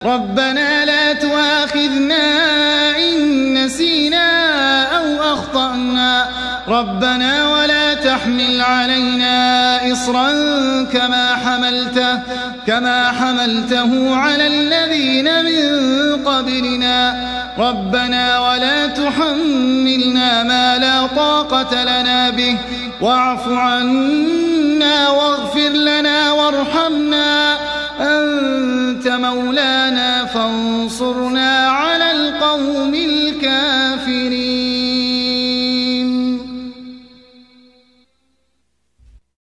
ربنا لا تؤاخذنا إن نسينا أو أخطأنا ربنا ولا تحمل علينا إصرا كما حملته على الذين من قبلنا ربنا ولا تحملنا ما لا طاقة لنا به واعف عنا واغفر لنا وارحمنا أنت مولانا فانصرنا على القوم الكافرين.